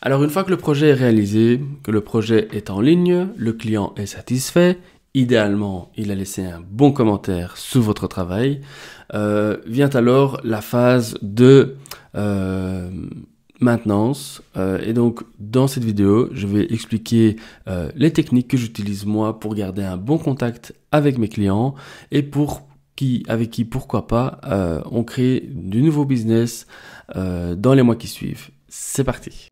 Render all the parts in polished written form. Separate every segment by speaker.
Speaker 1: Alors une fois que le projet est réalisé, que le projet est en ligne, le client est satisfait, idéalement il a laissé un bon commentaire sous votre travail, vient alors la phase de maintenance. Et donc dans cette vidéo, je vais expliquer les techniques que j'utilise moi pour garder un bon contact avec mes clients et avec qui pourquoi pas on crée du nouveau business dans les mois qui suivent. C'est parti.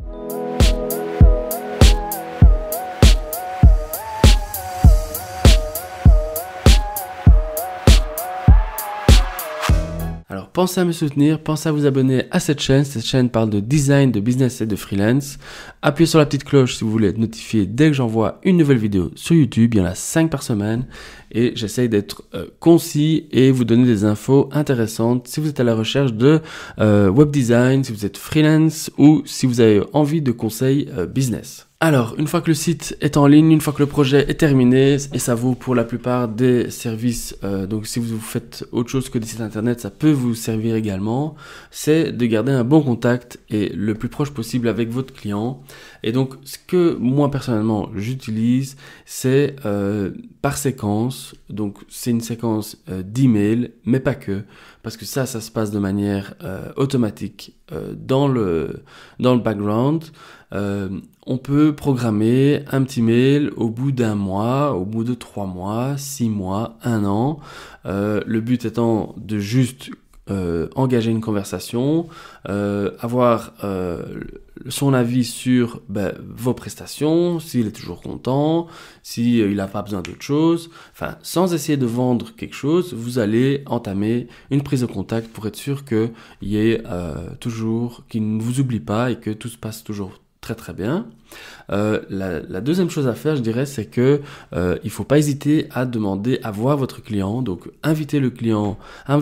Speaker 1: Alors pensez à me soutenir, pensez à vous abonner à cette chaîne. Cette chaîne parle de design, de business et de freelance. Appuyez sur la petite cloche si vous voulez être notifié dès que j'envoie une nouvelle vidéo sur YouTube. Il y en a 5 par semaine et j'essaye d'être concis et vous donner des infos intéressantes si vous êtes à la recherche de web design, si vous êtes freelance ou si vous avez envie de conseils business. Alors, une fois que le site est en ligne, une fois que le projet est terminé, et ça vaut pour la plupart des services, donc si vous faites autre chose que des sites internet, ça peut vous servir également, c'est de garder un bon contact et le plus proche possible avec votre client. Et donc, ce que moi personnellement j'utilise, c'est par séquence, donc c'est une séquence d'emails, mais pas que, parce que ça se passe de manière automatique dans le background. On peut programmer un petit mail au bout d'un mois, au bout de 3 mois, 6 mois, 1 an. Le but étant de juste engager une conversation, avoir son avis sur vos prestations, s'il est toujours content, s'il n'a pas besoin d'autre chose. Enfin, sans essayer de vendre quelque chose, vous allez entamer une prise de contact pour être sûr qu'il y ait toujours, qu'il ne vous oublie pas et que tout se passe toujours très très bien. La deuxième chose à faire, je dirais, c'est que il faut pas hésiter à demander à voir votre client. Donc invitez votre client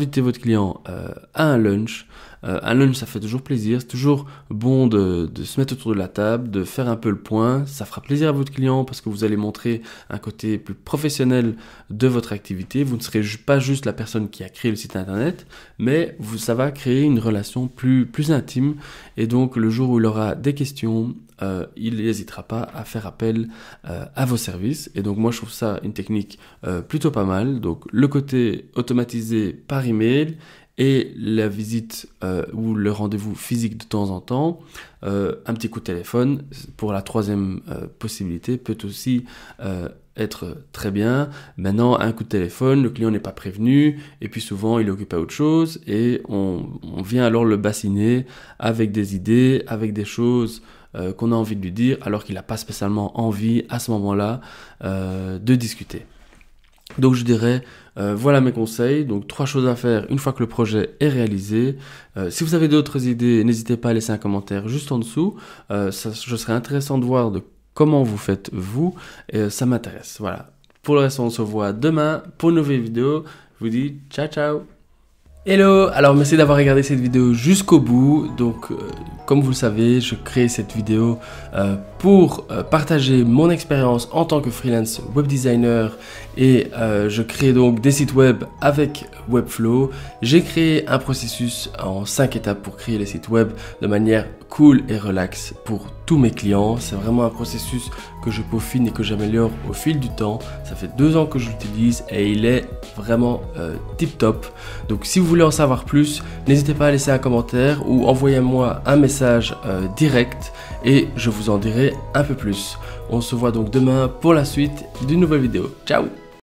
Speaker 1: à un lunch. Un lunch, ça fait toujours plaisir. C'est toujours bon de se mettre autour de la table, de faire un peu le point. Ça fera plaisir à votre client parce que vous allez montrer un côté plus professionnel de votre activité. Vous ne serez pas juste la personne qui a créé le site internet, mais ça va créer une relation plus intime. Et donc le jour où il aura des questions, il n'hésitera pas à faire appel à vos services. Et donc moi je trouve ça une technique plutôt pas mal. Donc le côté automatisé par email et la visite ou le rendez-vous physique de temps en temps, un petit coup de téléphone pour la troisième possibilité peut aussi être très bien. Maintenant, un coup de téléphone, le client n'est pas prévenu et puis souvent il est occupé à autre chose et on vient alors le bassiner avec des idées, avec des choses qu'on a envie de lui dire alors qu'il n'a pas spécialement envie à ce moment-là de discuter. Donc je dirais, voilà mes conseils. Donc 3 choses à faire une fois que le projet est réalisé. Si vous avez d'autres idées, n'hésitez pas à laisser un commentaire juste en dessous. Je serais intéressant de voir de comment vous faites vous. Et ça m'intéresse. Voilà. Pour le reste, on se voit demain pour une nouvelle vidéo. Je vous dis ciao ciao. Hello, alors merci d'avoir regardé cette vidéo jusqu'au bout. Donc comme vous le savez, je crée cette vidéo pour partager mon expérience en tant que freelance web designer et je crée donc des sites web avec Webflow. J'ai créé un processus en 5 étapes pour créer les sites web de manière cool et relax pour tous mes clients. C'est vraiment un processus que je peaufine et que j'améliore au fil du temps. Ça fait 2 ans que je l'utilise et il est vraiment tip top. Donc si vous voulez en savoir plus, n'hésitez pas à laisser un commentaire ou envoyez-moi un message direct et je vous en dirai un peu plus. On se voit donc demain pour la suite d'une nouvelle vidéo. Ciao!